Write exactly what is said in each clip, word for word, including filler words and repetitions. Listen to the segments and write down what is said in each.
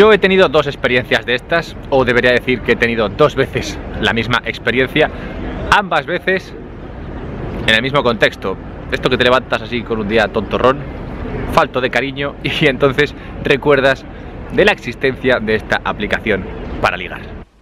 Yo he tenido dos experiencias de estas, o debería decir que he tenido dos veces la misma experiencia, ambas veces en el mismo contexto. Esto que te levantas así con un día tontorrón, falto de cariño, y entonces recuerdas de la existencia de esta aplicación para ligar.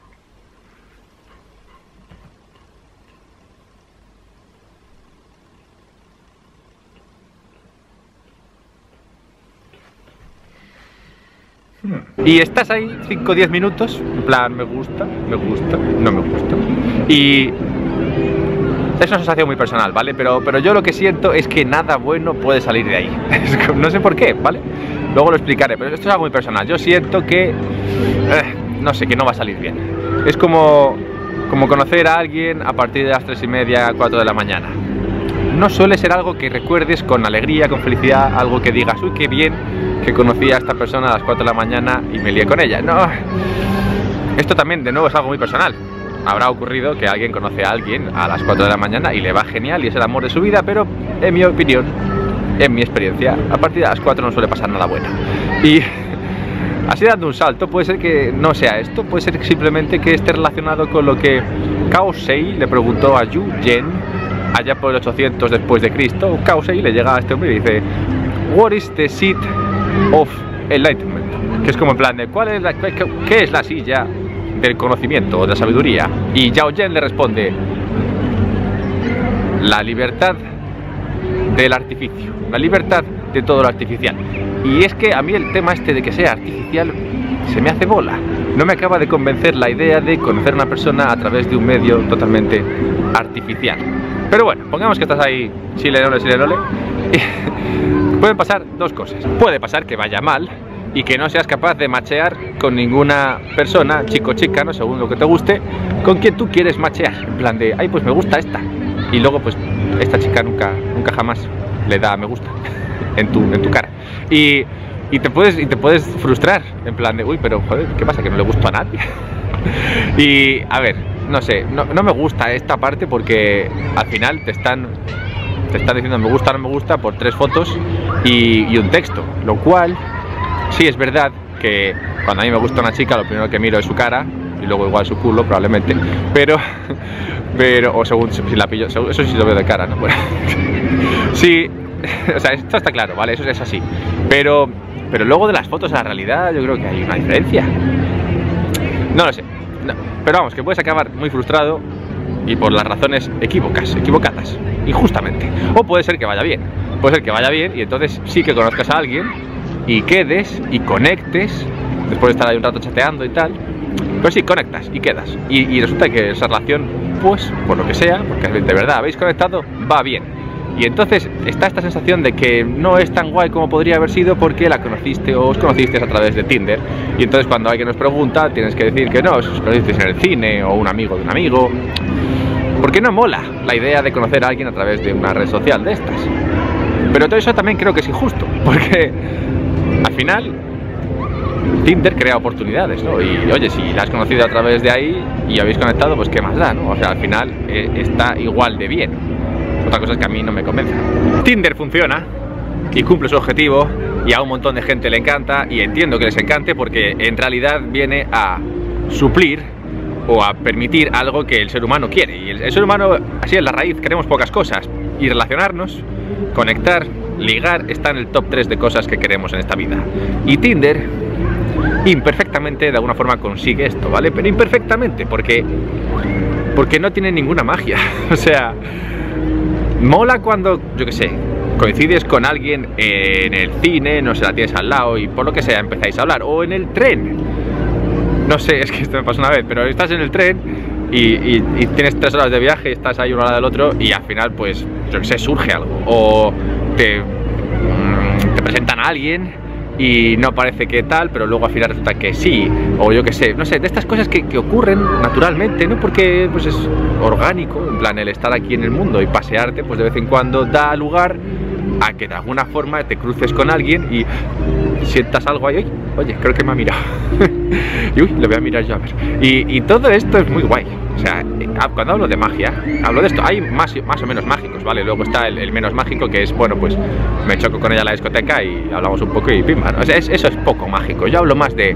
Y estás ahí cinco o diez minutos, en plan, me gusta, me gusta, no me gusta. Y es una sensación muy personal, ¿vale? Pero, pero yo lo que siento es que nada bueno puede salir de ahí. No sé por qué, ¿vale? Luego lo explicaré, pero esto es algo muy personal. Yo siento que, eh, no sé, que no va a salir bien. Es como, como conocer a alguien a partir de las tres y media, cuatro de la mañana. No suele ser algo que recuerdes con alegría, con felicidad, algo que digas, uy, qué bien que conocí a esta persona a las cuatro de la mañana y me lié con ella. No, esto también, de nuevo, es algo muy personal. Habrá ocurrido que alguien conoce a alguien a las cuatro de la mañana y le va genial y es el amor de su vida, pero en mi opinión, en mi experiencia, a partir de las cuatro no suele pasar nada bueno. Y así, dando un salto, puede ser que no sea esto, puede ser simplemente que esté relacionado con lo que Cao Sei le preguntó a Yu Zhen allá por el ochocientos después de Cristo. Cao Sei le llega a este hombre y dice: What is the seat of enlightenment? Que es como en plan de ¿cuál es la, qué, qué es la silla del conocimiento o de la sabiduría? Y Yao Zhen le responde: la libertad del artificio, la libertad de todo lo artificial. Y es que a mí el tema este de que sea artificial se me hace bola. No me acaba de convencer la idea de conocer a una persona a través de un medio totalmente artificial. Pero bueno, pongamos que estás ahí, silenole, silenole. Pueden pasar dos cosas. Puede pasar que vaya mal y que no seas capaz de machear con ninguna persona, chico o chica, no, según lo que te guste, con quien tú quieres machear. En plan de, ay, pues me gusta esta. Y luego, pues, esta chica nunca, nunca jamás le da me gusta en tu, en tu cara. Y, y, te puedes, y te puedes frustrar, en plan de, uy, pero joder, ¿qué pasa? Que no le gusto a nadie. Y, a ver, no sé, no, no me gusta esta parte porque al final te están, te están diciendo me gusta o no me gusta por tres fotos y, y un texto. Lo cual, sí es verdad que cuando a mí me gusta una chica, lo primero que miro es su cara y luego igual su culo, probablemente. Pero, pero o según si la pillo, eso sí lo veo de cara, ¿no? Bueno, sí, o sea, esto está claro, ¿vale? Eso es así. Pero, pero luego de las fotos a la realidad, yo creo que hay una diferencia. No lo sé. No, pero vamos, que puedes acabar muy frustrado y por las razones equívocas, equivocadas, injustamente. O puede ser que vaya bien, puede ser que vaya bien y entonces sí que conozcas a alguien y quedes y conectes, después de estar ahí un rato chateando y tal, pues sí, conectas y quedas. Y, y resulta que esa relación, pues, por lo que sea, porque de verdad habéis conectado, va bien. Y entonces está esta sensación de que no es tan guay como podría haber sido porque la conociste o os conocisteis a través de Tinder. Y entonces cuando alguien os pregunta tienes que decir que no, os conocisteis en el cine o un amigo de un amigo. Porque no mola la idea de conocer a alguien a través de una red social de estas. Pero todo eso también creo que es injusto, porque al final Tinder crea oportunidades, ¿no? Y oye, si la has conocido a través de ahí y habéis conectado, pues qué más da, ¿no? O sea, al final eh, está igual de bien. Otra cosa es que a mí no me convence. Tinder funciona y cumple su objetivo y a un montón de gente le encanta y entiendo que les encante porque en realidad viene a suplir o a permitir algo que el ser humano quiere. Y el, el ser humano, así en la raíz, queremos pocas cosas y relacionarnos, conectar, ligar, está en el top tres de cosas que queremos en esta vida. Y Tinder imperfectamente de alguna forma consigue esto, ¿vale? Pero imperfectamente porque, porque no tiene ninguna magia. O sea, mola cuando, yo qué sé, coincides con alguien en el cine, no sé, la tienes al lado y por lo que sea empezáis a hablar, o en el tren. No sé, es que esto me pasó una vez, pero estás en el tren y, y, y tienes tres horas de viaje y estás ahí uno al lado del otro y al final, pues, yo qué sé, surge algo. O te, te presentan a alguien y no parece que tal, pero luego al final resulta que sí, o yo qué sé, no sé, de estas cosas que, que ocurren naturalmente, ¿no? Porque pues es orgánico, en plan el estar aquí en el mundo y pasearte, pues de vez en cuando da lugar a que de alguna forma te cruces con alguien y sientas algo ahí, oye, creo que me ha mirado, y uy, le voy a mirar yo a ver, y, y todo esto es muy guay. O sea, cuando hablo de magia, hablo de esto, hay más, más o menos mágicos, ¿vale? Luego está el, el menos mágico, que es, bueno, pues me choco con ella a la discoteca y hablamos un poco y pim, ¿no? O sea, es, eso es poco mágico. Yo hablo más de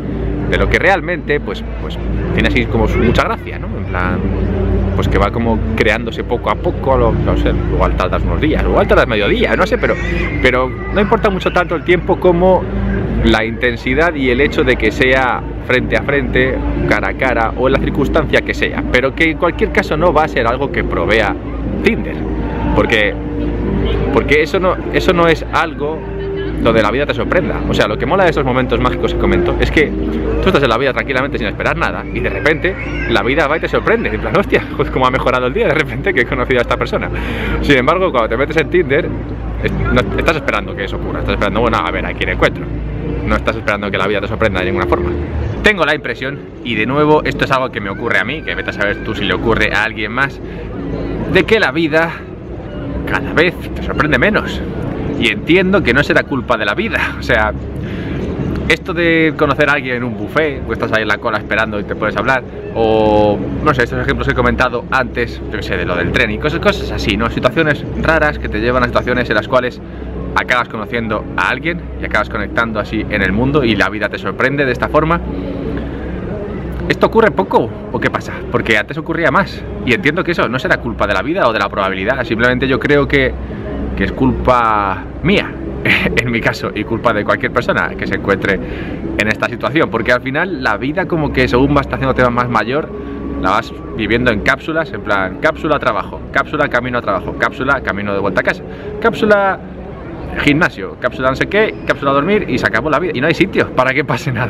de lo que realmente pues, pues tiene así como su mucha gracia, ¿no? En plan, pues que va como creándose poco a poco, lo, no sé, igual tardas unos días, igual tardas medio día, no sé, pero, pero no importa mucho tanto el tiempo como la intensidad y el hecho de que sea frente a frente, cara a cara o en la circunstancia que sea, pero que en cualquier caso no va a ser algo que provea Tinder, porque, porque eso, no, eso no es algo donde la vida te sorprenda. O sea, lo que mola de esos momentos mágicos que comento es que tú estás en la vida tranquilamente sin esperar nada y de repente la vida va y te sorprende, en plan, hostia, pues cómo ha mejorado el día de repente que he conocido a esta persona. Sin embargo, cuando te metes en Tinder, no, estás esperando que eso ocurra, estás esperando, bueno, a ver a quién encuentro. No estás esperando que la vida te sorprenda de ninguna forma. Tengo la impresión, y de nuevo esto es algo que me ocurre a mí, que vete a saber tú si le ocurre a alguien más, de que la vida cada vez te sorprende menos. Y entiendo que no será culpa de la vida, o sea, esto de conocer a alguien en un buffet, o estás ahí en la cola esperando y te puedes hablar, o no sé, estos ejemplos que he comentado antes, yo que sé, de lo del tren y cosas, cosas así, ¿no? Situaciones raras que te llevan a situaciones en las cuales acabas conociendo a alguien y acabas conectando así en el mundo y la vida te sorprende de esta forma. ¿Esto ocurre poco o qué pasa? Porque antes ocurría más y entiendo que eso no será culpa de la vida o de la probabilidad, simplemente yo creo que, que es culpa mía en mi caso y culpa de cualquier persona que se encuentre en esta situación, porque al final la vida como que según vas haciéndote más mayor la vas viviendo en cápsulas, en plan cápsula trabajo, cápsula camino a trabajo, cápsula camino de vuelta a casa, cápsula gimnasio, cápsula no sé qué, cápsula a dormir y se acabó la vida y no hay sitio para que pase nada.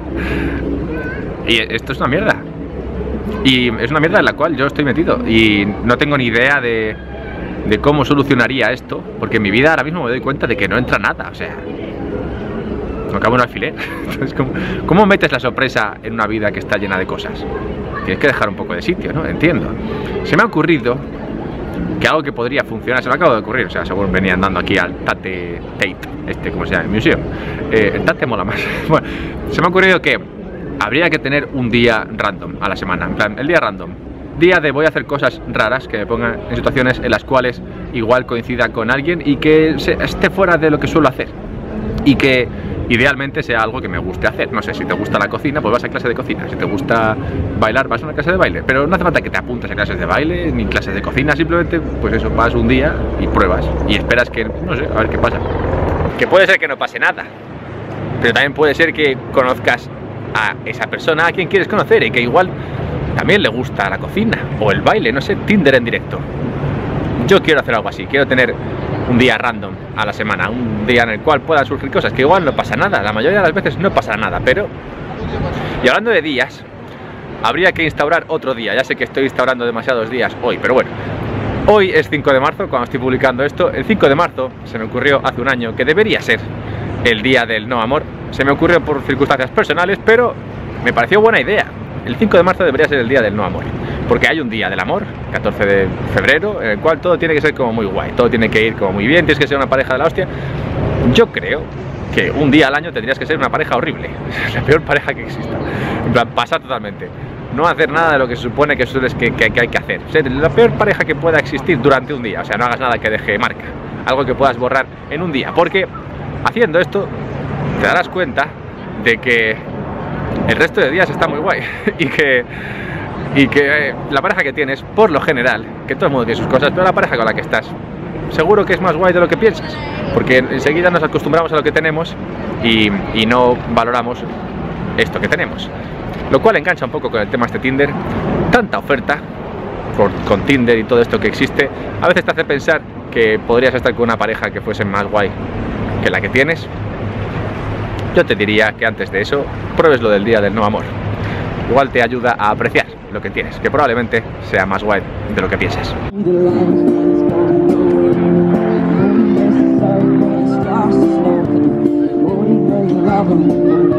Y esto es una mierda y es una mierda en la cual yo estoy metido y no tengo ni idea de, de cómo solucionaría esto, porque en mi vida ahora mismo me doy cuenta de que no entra nada, o sea, no cabe un alfiler. Entonces, ¿cómo, ¿cómo metes la sorpresa en una vida que está llena de cosas? Tienes que dejar un poco de sitio, ¿no? Entiendo. Se me ha ocurrido que algo que podría funcionar, se me acaba de ocurrir, o sea, según venía andando aquí al Tate, Tate, este, ¿cómo se llama? El museo. Eh, el Tate mola más. Bueno, se me ha ocurrido que habría que tener un día random a la semana, en plan, el día random. Día de voy a hacer cosas raras que me pongan en situaciones en las cuales igual coincida con alguien y que se, esté fuera de lo que suelo hacer. Y que idealmente sea algo que me guste hacer. No sé, si te gusta la cocina, pues vas a clase de cocina. Si te gusta bailar, vas a una clase de baile. Pero no hace falta que te apuntes a clases de baile ni clases de cocina. Simplemente, pues eso, vas un día y pruebas. Y esperas que, no sé, a ver qué pasa. Que puede ser que no pase nada. Pero también puede ser que conozcas a esa persona a quien quieres conocer y que igual también le gusta la cocina o el baile, no sé, Tinder en directo. Yo quiero hacer algo así, quiero tener un día random a la semana, un día en el cual puedan surgir cosas, que igual no pasa nada, la mayoría de las veces no pasa nada, pero... Y hablando de días, habría que instaurar otro día, ya sé que estoy instaurando demasiados días hoy, pero bueno. Hoy es cinco de marzo, cuando estoy publicando esto, el cinco de marzo se me ocurrió hace un año que debería ser el día del no amor. Se me ocurrió por circunstancias personales, pero me pareció buena idea. El cinco de marzo debería ser el día del no amor, porque hay un día del amor, catorce de febrero, en el cual todo tiene que ser como muy guay, todo tiene que ir como muy bien, tienes que ser una pareja de la hostia. Yo creo que un día al año tendrías que ser una pareja horrible, la peor pareja que exista, en plan, pasar totalmente, no hacer nada de lo que se supone que, que, que, que hay que hacer, ser la peor pareja que pueda existir durante un día, o sea, no hagas nada que deje marca, algo que puedas borrar en un día, porque haciendo esto te darás cuenta de que el resto de días está muy guay y que, y que eh, la pareja que tienes, por lo general, que todo el mundo tiene sus cosas, pero la pareja con la que estás, seguro que es más guay de lo que piensas, porque enseguida nos acostumbramos a lo que tenemos y, y no valoramos esto que tenemos, lo cual engancha un poco con el tema este Tinder. Tanta oferta con, con Tinder y todo esto que existe, a veces te hace pensar que podrías estar con una pareja que fuese más guay que la que tienes. Yo te diría que antes de eso pruebes lo del día del no amor. Igual te ayuda a apreciar lo que tienes, que probablemente sea más guay de lo que piensas. Love